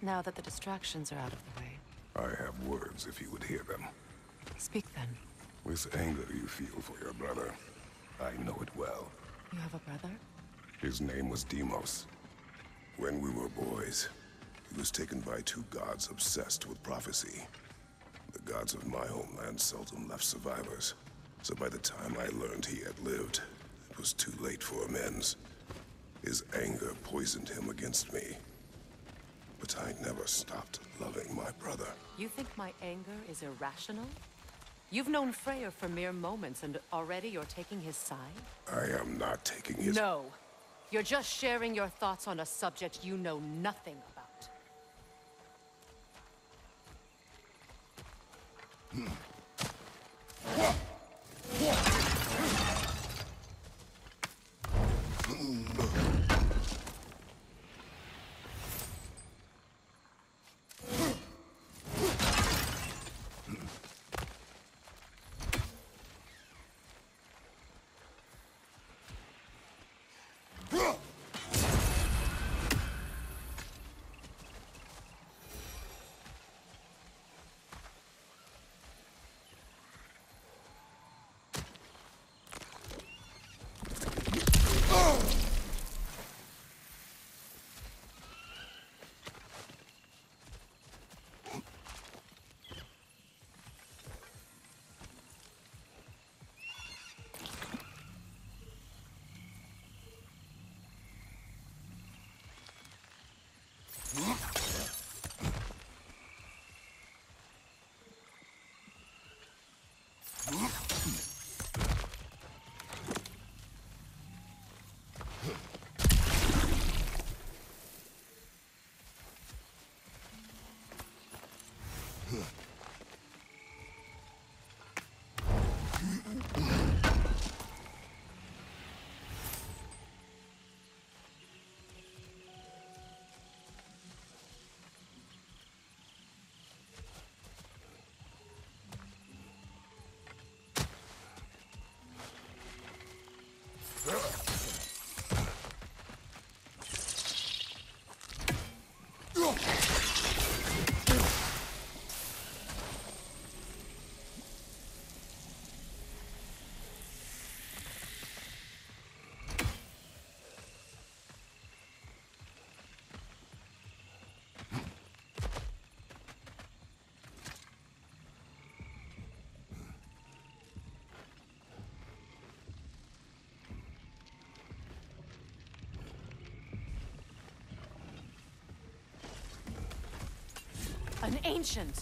Now that the distractions are out of the way. I have words if you would hear them. Speak then. This anger you feel for your brother, I know it well. You have a brother? His name was Deimos. When we were boys, he was taken by two gods obsessed with prophecy. The gods of my homeland seldom left survivors, so by the time I learned he had lived, it was too late for amends. His anger poisoned him against me. But I never stopped loving my brother. You think my anger is irrational? You've known Freyr for mere moments, and already you're taking his side? I am not taking his... No. You're just sharing your thoughts on a subject you know nothing about. An ancient!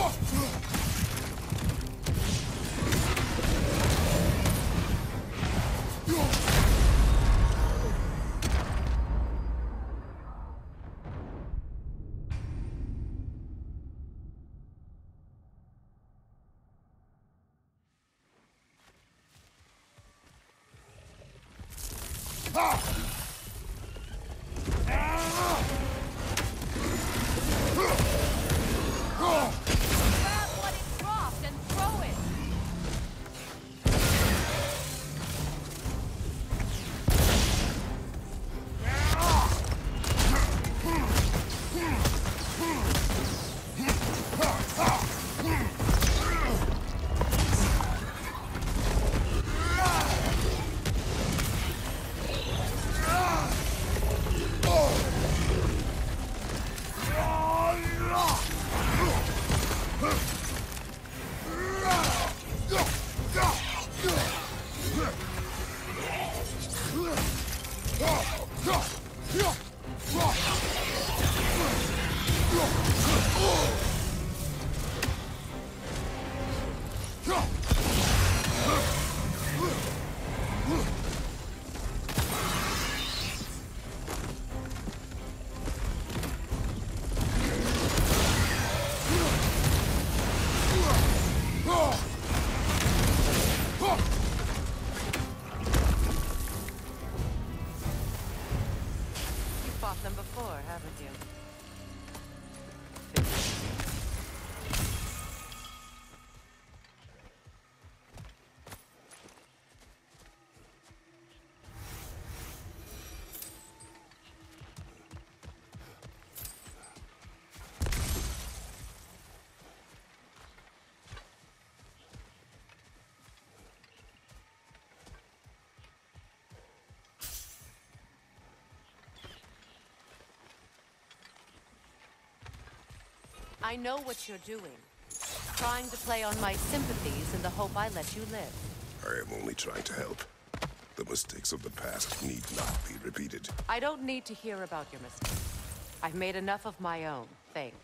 I know what you're doing. Trying to play on my sympathies in the hope I let you live. I am only trying to help. The mistakes of the past need not be repeated. I don't need to hear about your mistakes. I've made enough of my own, thanks.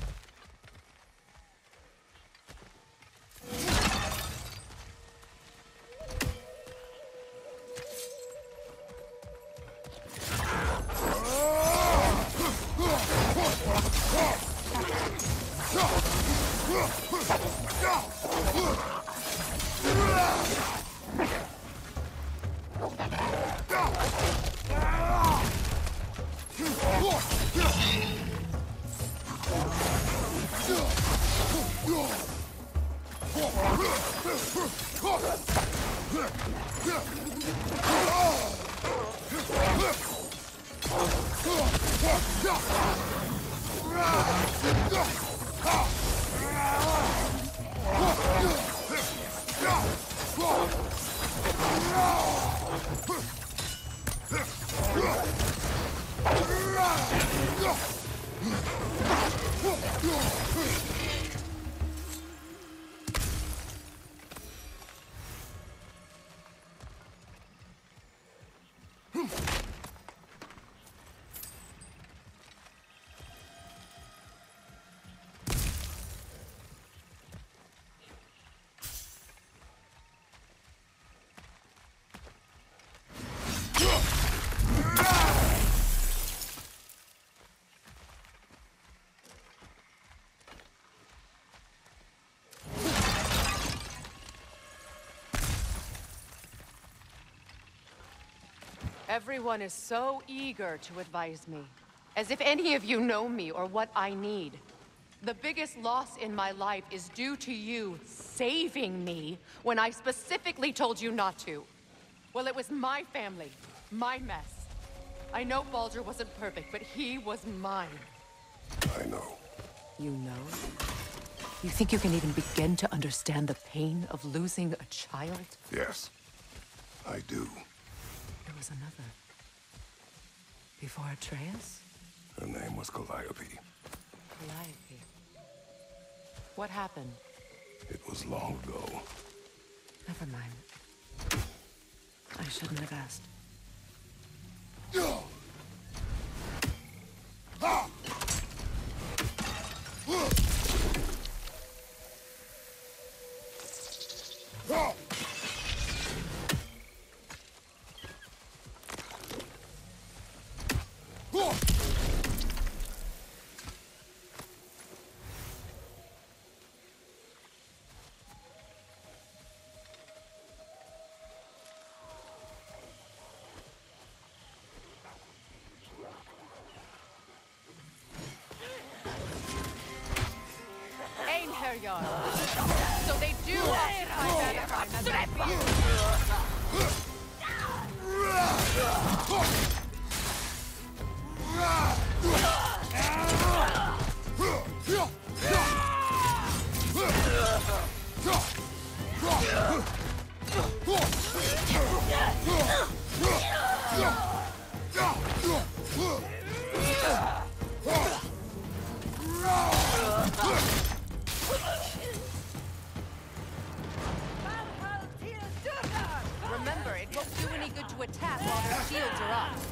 Everyone is so eager to advise me, as if any of you know me or what I need. The biggest loss in my life is due to you saving me when I specifically told you not to. Well, it was my family, my mess. I know Baldur wasn't perfect, but he was mine. I know. You know? You think you can even begin to understand the pain of losing a child? Yes, I do. There was another. Before Atreus? Her name was Calliope. Calliope. What happened? It was long ago. Never mind. I shouldn't have asked. their yard. So they do occupy Valentine as their field. Remember, it won't do any good to attack while their shields are up.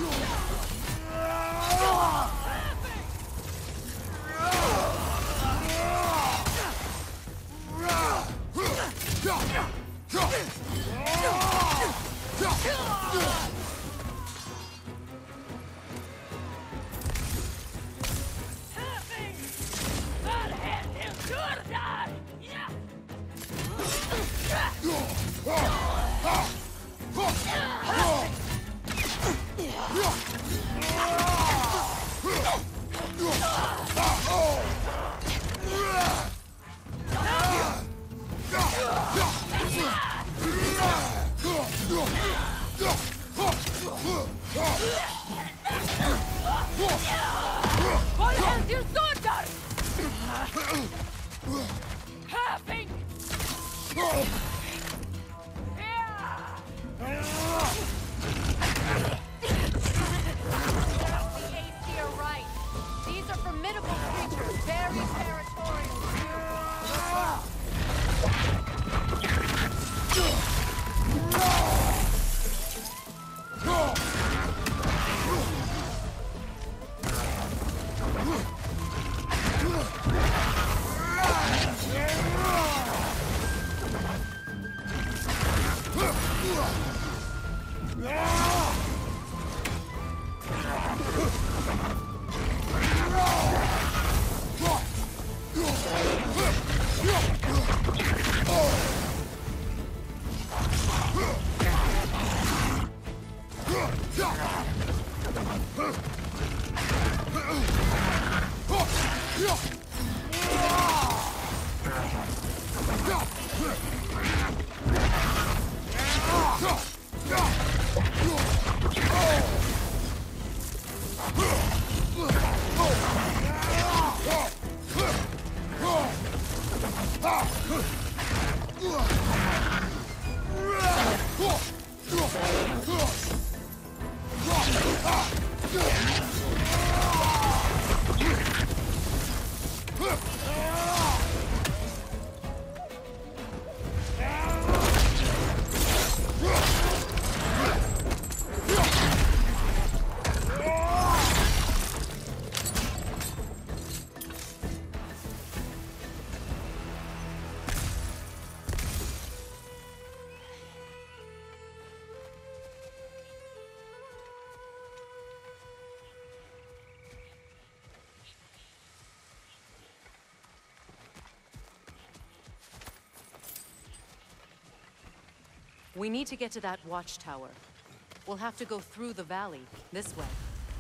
We need to get to that watchtower. We'll have to go through the valley, this way.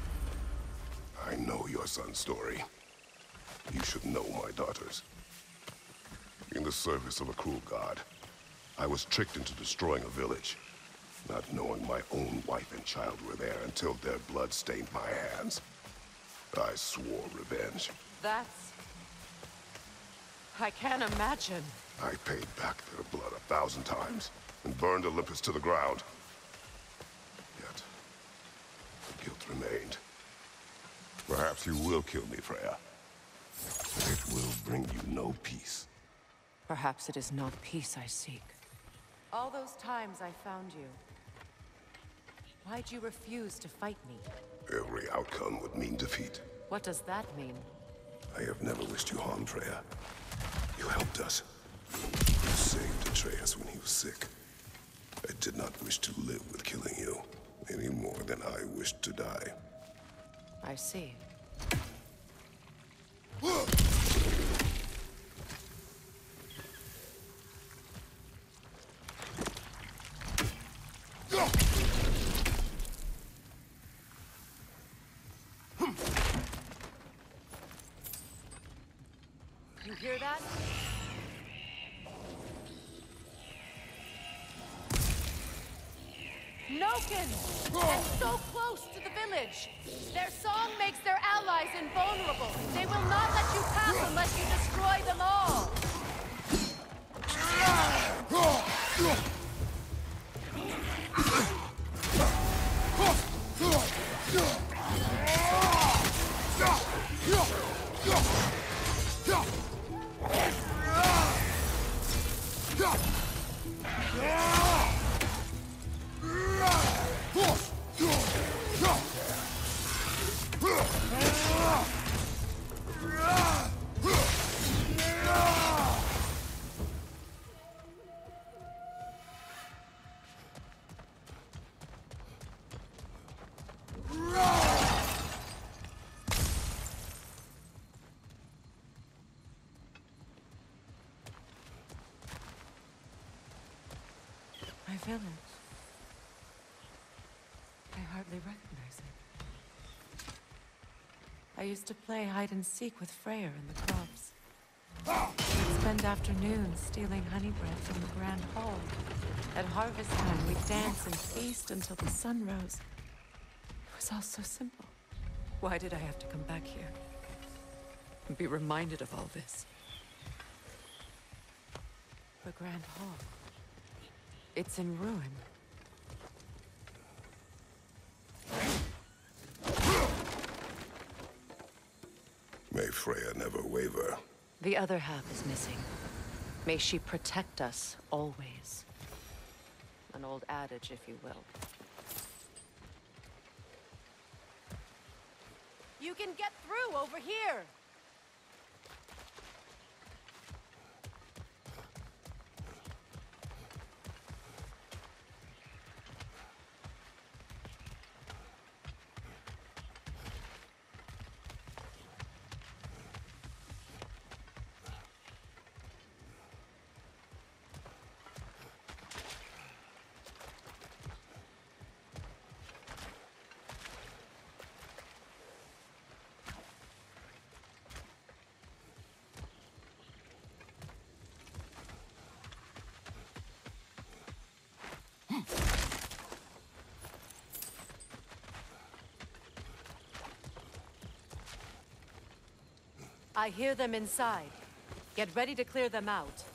I know your son's story. You should know my daughter's. In the service of a cruel god, I was tricked into destroying a village, not knowing my own wife and child were there until their blood stained my hands. I swore revenge. That's... I can't imagine. I paid back their blood 1,000 times and burned Olympus to the ground. Yet, the guilt remained. Perhaps you will kill me, Freya. But it will bring you no peace. Perhaps it is not peace I seek. All those times I found you, why'd you refuse to fight me? Every outcome would mean defeat. What does that mean? I have never wished you harm, Freya. You helped us. You saved Atreus when he was sick. I did not wish to live with killing you, any more than I wished to die. I see. You hear hear that? Nokens! And so close to the village! Their song makes their allies invulnerable. They will not let you pass unless you destroy them all! My village. I hardly recognize it. I used to play hide and seek with Freyr in the crops. We'd spend afternoons stealing honey bread from the Grand Hall. At harvest time, we'd dance and feast until the sun rose. It was all so simple. Why did I have to come back here? And be reminded of all this? The Grand Hall. It's in ruin. May Freya never waver. The other half is missing. May she protect us always. An old adage, if you will. You can get through over here! I hear them inside. Get ready to clear them out.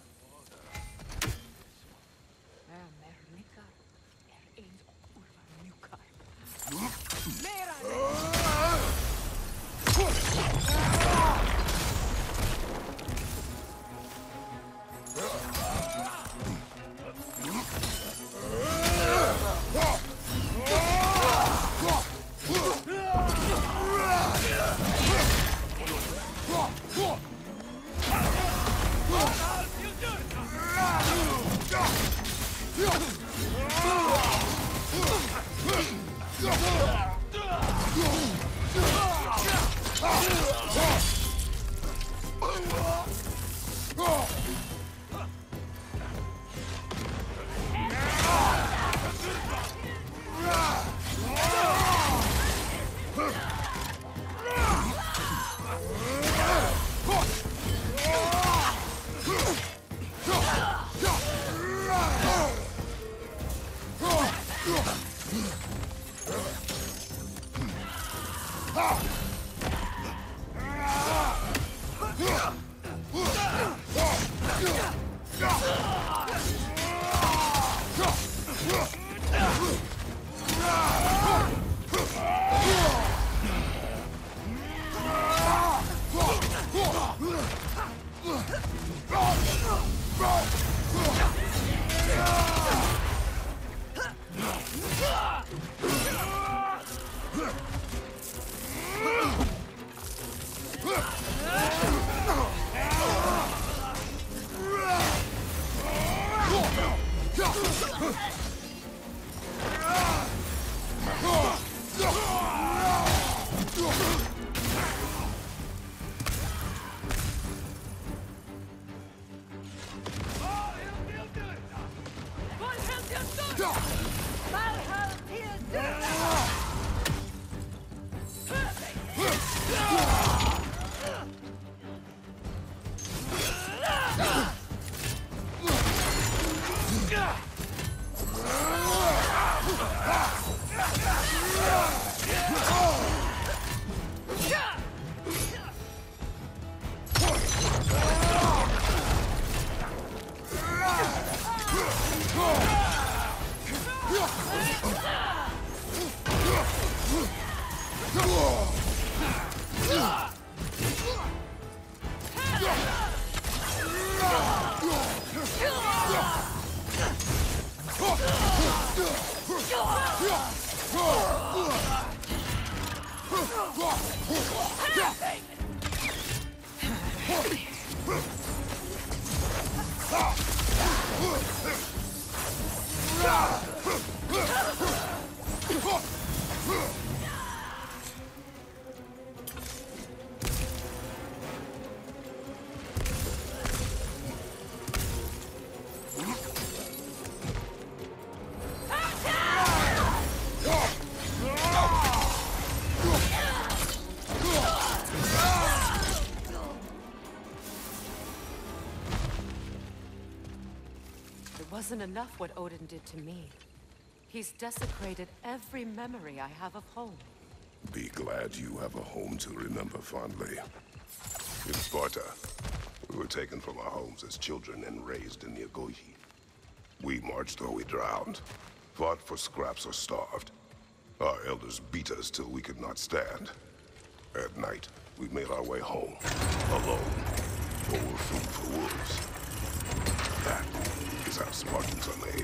wasn't enough what Odin did to me. He's desecrated every memory I have of home. Be glad you have a home to remember fondly. In Sparta, we were taken from our homes as children and raised in the Agogi. We marched or we drowned, fought for scraps or starved. Our elders beat us till we could not stand. At night, we made our way home, alone, or were food for wolves. That is how Spartans are made.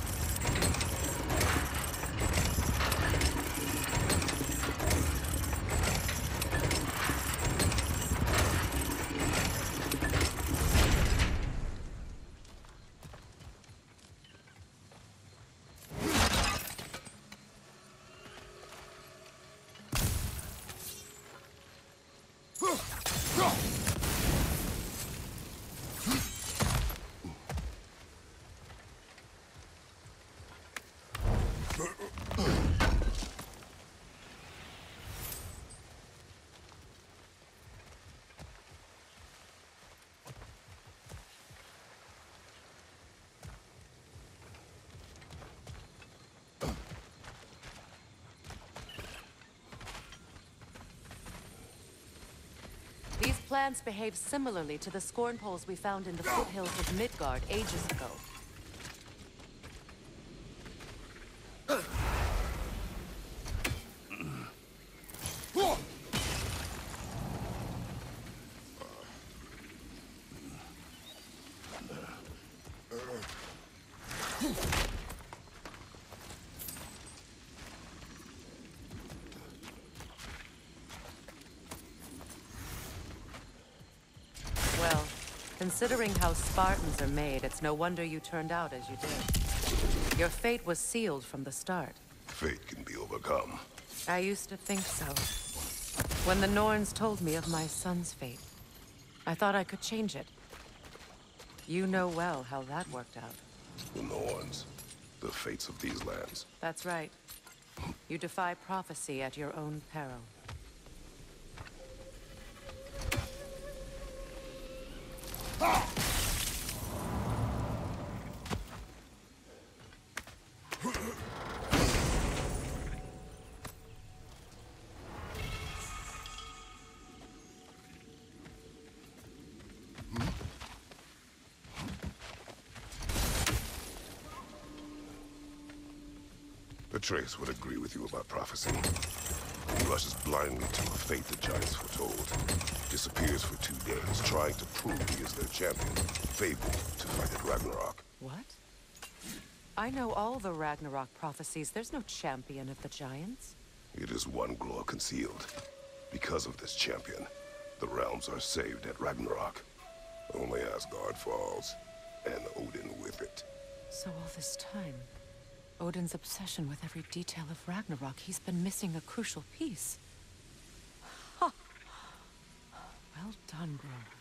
These plants behave similarly to the scorn poles we found in the foothills of Midgard ages ago. Well, considering how Spartans are made, it's no wonder you turned out as you did. Your fate was sealed from the start. Fate can be overcome. I used to think so. When the Norns told me of my son's fate, I thought I could change it. You know well how that worked out. The Norns, the fates of these lands. That's right. You defy prophecy at your own peril. Atreus would agree with you about prophecy. He rushes blindly to a fate the giants foretold. Disappears for 2 days, trying to prove he is their champion. Fabled to fight at Ragnarok. What? I know all the Ragnarok prophecies. There's no champion of the giants. It is one glow concealed. Because of this champion, the realms are saved at Ragnarok. Only Asgard falls, and Odin with it. So all this time, Odin's obsession with every detail of Ragnarok, he's been missing a crucial piece. Ha! Well done, bro.